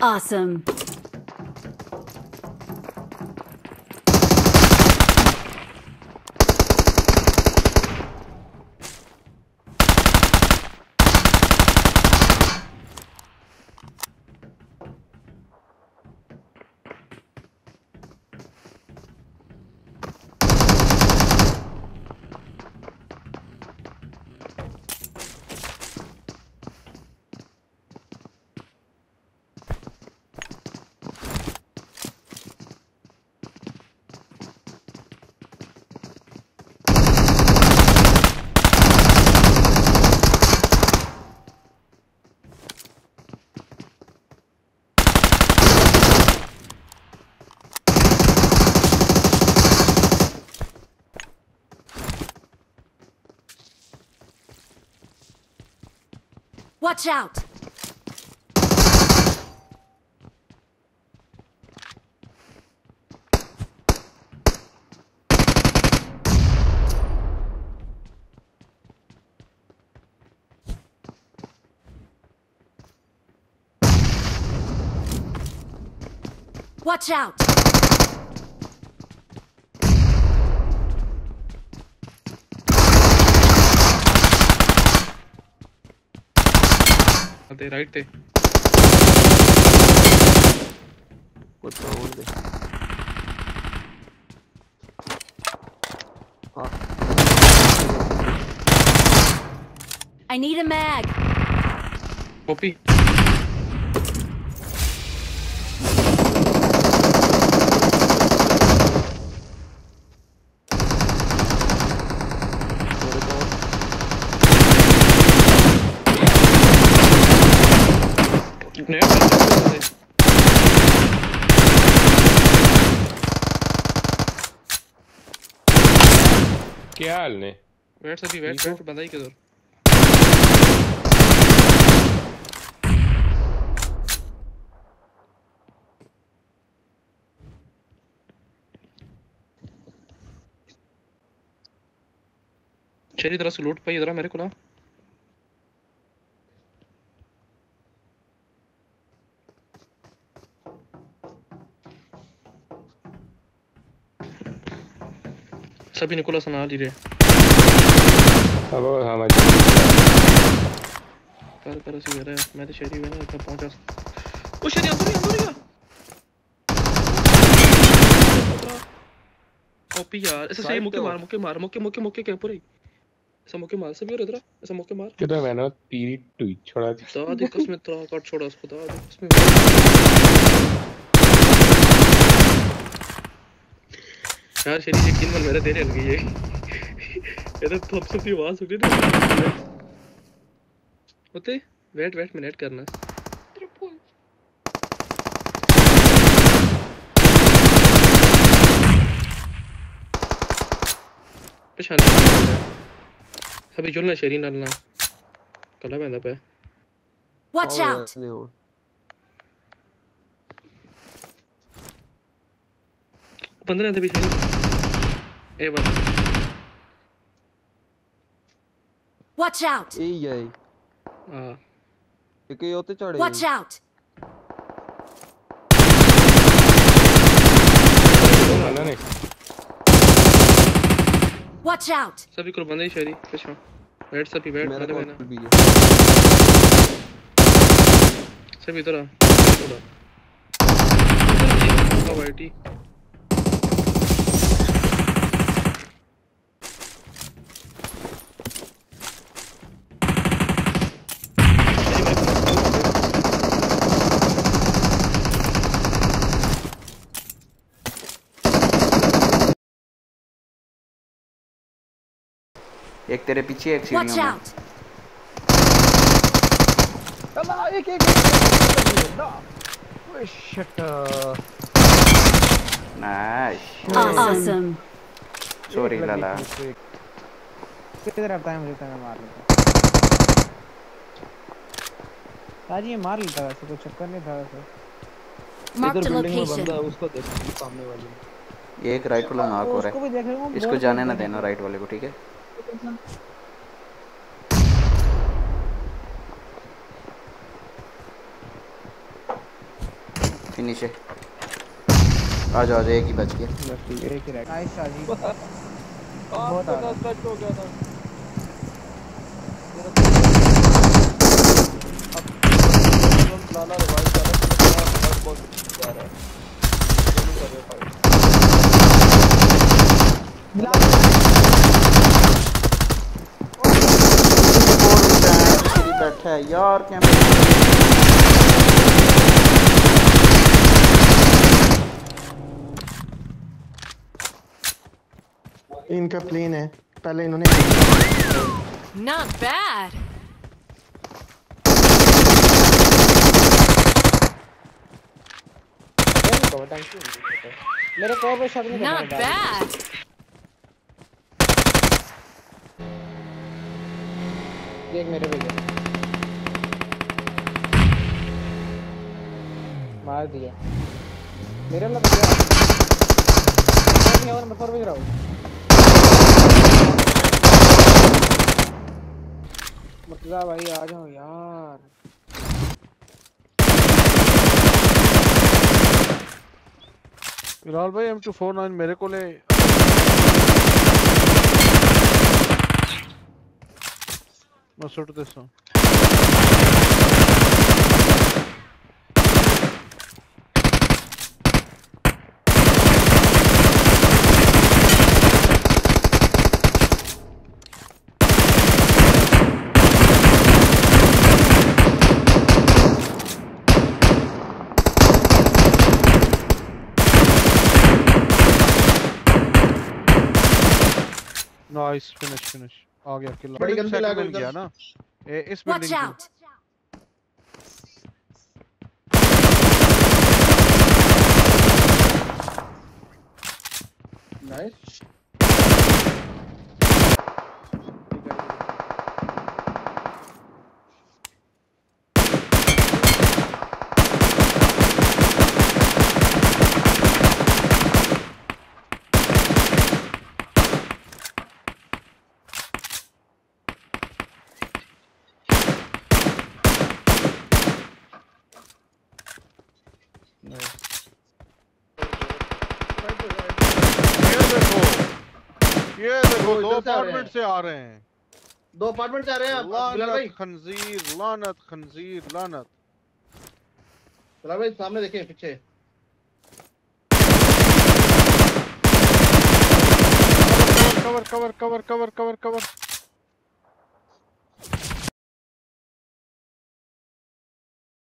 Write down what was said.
Awesome. Watch out! Watch out! ते राइट थे कुछ और दे हाँ I need a mag. Copy क्या हाल ने वेट सभी वेट बंदा ही किधर चली तरह से लूट पाई इधर मेरे को ना सभी निकोला सुना ली रे अब हाँ कर सी रहा है मैं तो शहरी में ना इतना पहुंचा ओ शहरी अंदर ही ओपी यार ऐसे सही मुक्के मार क्या पूरे ऐसा मुक्के मार सभी और इधर ऐसा मुक्के मार किधर मैंने तीरी टुई छोड़ा दादी कसम तेरा काट छोड़ा उसको दादी कसम यार शहरी एक दिन मेरे देने लग गई है ये तो थप से आवाज उठी ना होते वेट मिनट करना पहचान सभी जुलना शरीर डालना कला बंदा पे Watch out! बंदे ने पीछे ए बस Watch out! ए यही हां एक ही होते चढ़े Watch out! नहीं Watch out! सभी को बंदे ही शहरी पीछे वेट सभी वेट मेरा मेरे कॉल ना भी है सभी इधर आ वाइटी एक तेरे पीछे एक Watch सीढ़ियों में out! अल्लाह एक ना ओए शिट नाइस Awesome! सॉरी लाला किधर आता है मुझे तो मैं मार लेता ताजी ये मार लेता वैसे कोई चक्कर नहीं था वैसे Mark the इधर बिल्डिंग में location. बंदा है उसको देख सामने वाले ये एक राइट वाला नॉक हो रहा उसको भी देख रहा हूं है इसको जाने ना देना राइट वाले को ठीक है नीचे आ जाओ, एक ही बच गया। बस ठीक है, एक ही राइट। नाइस शाजी। बहुत आ रहा। टच हो गया था मेरा। अब लाला रिवाइव कर रहा है, बहुत जा रहा है, दोनों कर रहे फाइट। बैठा है यार क्या। इनका प्लेन है, पहले इन्होंने Not bad. मेरे को पे शक नहीं करना Not bad. देख मेरे पे गया, मार दिया मेरे लग गया। मैं नंबर 4 पे गिरा हूं। मुर्तजा भाई आ जाओ यार। बिलाल भाई M249 मेरे को ले। मैं सुट देता हूं। नाइस, फिनिश आ गया किल। बड़ी गंदी लैग मिल गया ना इस Watch बिल्डिंग out. नाइस। ये देखो वो दो इधर से आ रहे अपार्टमेंट हैं। से आ रहे हैं। दो अपार्टमेंट से आ रहे हैं बिलाल भाई। लानत खंजीर, लानत खंजीर, लानत। बिलाल भाई सामने देखिए पीछे। Cover cover cover cover cover cover cover.